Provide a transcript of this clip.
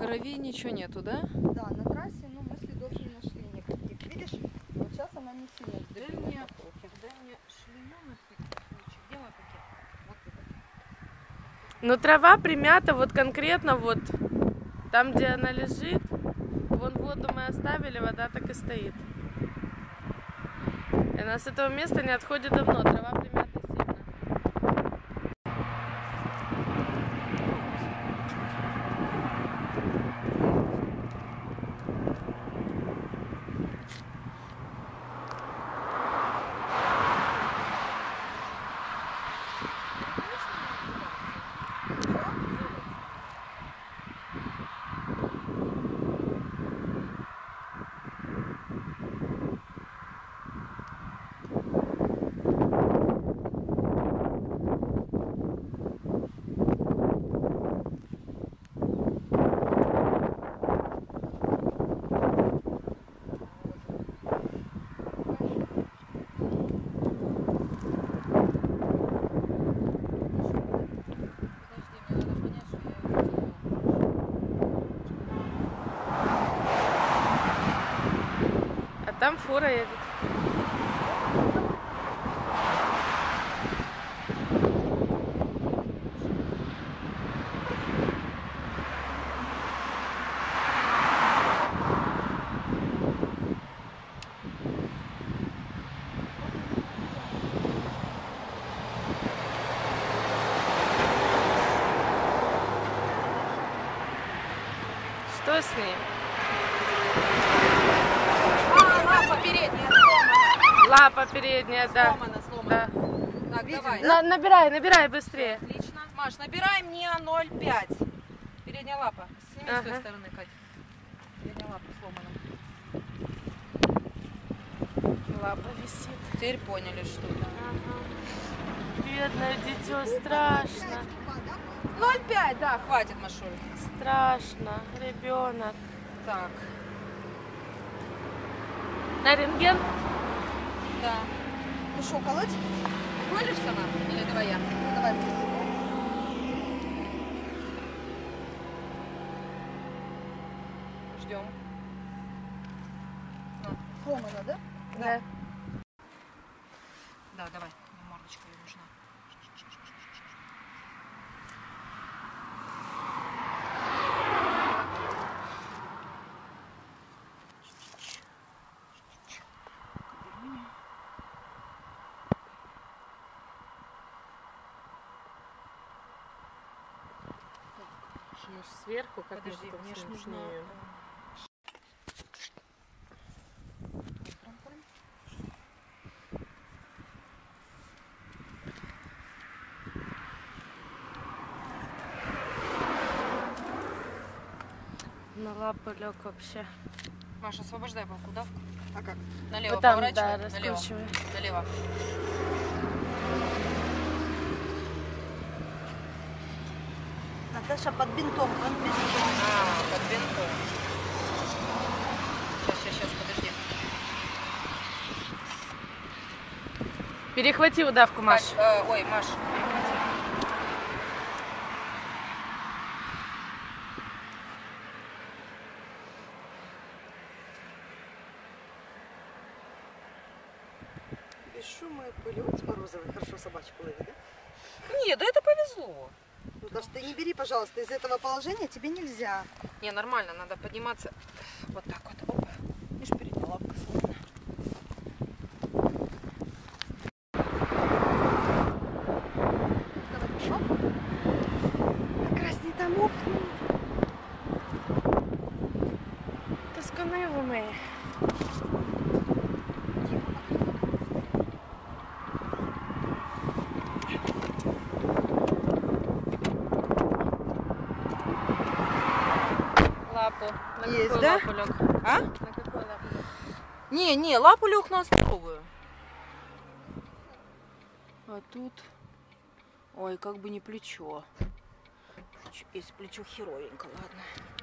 крови ничего нету, да? Да, на трассе, ну, мы следов не нашли никаких. Видишь, вот сейчас она не сильно сдвинулась. Дай мне шлею на всякий случай. Где мой пакет? Вот этот. Но трава примята вот конкретно вот там, где она лежит. Вон воду мы оставили, вода так и стоит. И она с этого места не отходит давно. Трава примята сильно. Там фура едет. Что с ней? Лапа передняя сломана. Лапа передняя, да. Сломана. Да. Так, давай. Набирай быстрее. Отлично. Маш, набирай мне 0,5. Передняя лапа. Сними с той стороны, Кать. Передняя лапа сломана. Лапа висит. Теперь поняли, что это. Бедное дитё, страшно. 0,5, да, хватит, Машуль. Страшно. Ребенок. Так. На рентген? Да. Ну что, колоть? Колешь сама? Или давай я? Ну, давай. Ждем. Сломано, да? Да. Да, давай. Мне мордочка ей нужна. Сверху, как Подожди, мне ж нужно... На лапу лег вообще. Маша, освобождай балку, да? А как? Налево Вот там, поворачивай. да, Налево. раскручивай. Налево. Наташа, под бинтом, под бинтом. Под бинтом. Сейчас, подожди. Перехвати удавку, Маш. Ой, Маш, перехвати. Без шума и пыли. Вот с Морозовой хорошо собачку ловит, да? Нет, да это повезло. Наташа, ты не бери, пожалуйста, из этого положения тебе нельзя. Не, нормально, надо подниматься вот так вот. Опа. Видишь, передняя лапка сломана. Как раз не тому. Тосканы ви мої. Лапу. На Есть, какую да? лапу лег? А? На какую лапу лег? Не, лапу лег на здоровую. А тут... Ой, как бы не плечо. Если плечо херовенько, ладно.